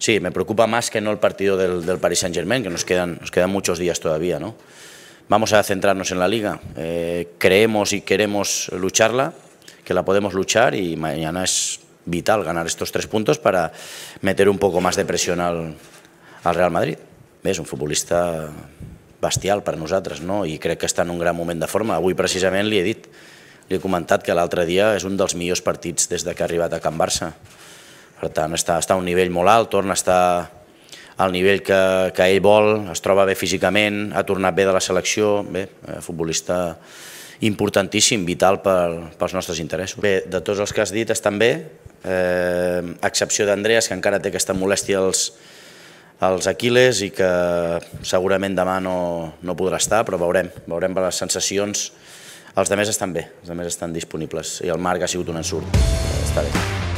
Sí, me preocupa más que no el partido del Paris Saint-Germain, que nos quedan muchos días todavía, ¿no? Vamos a centrarnos en la Liga. Creemos y queremos lucharla, que la podemos luchar y mañana es vital ganar estos 3 puntos para meter un poco más de presión al Real Madrid. És un futbolista bestial per nosaltres, no? I crec que està en un gran moment de forma. Avui precisament li he dit, li he comentat que l'altre dia és un dels millors partits des que ha arribat a Can Barça. Per tant, està a un nivell molt alt, torna a estar al nivell que ell vol, es troba bé físicament, ha tornat bé de la selecció, bé, futbolista importantíssim, vital pels nostres interessos. Bé, de tots els que has dit estan bé, a excepció d'Andreas, que encara té aquesta molèstia als Aquiles i que segurament demà no podrà estar, però veurem per les sensacions. Els altres estan bé, els altres estan disponibles i el Marc ha sigut un ensurt, està bé.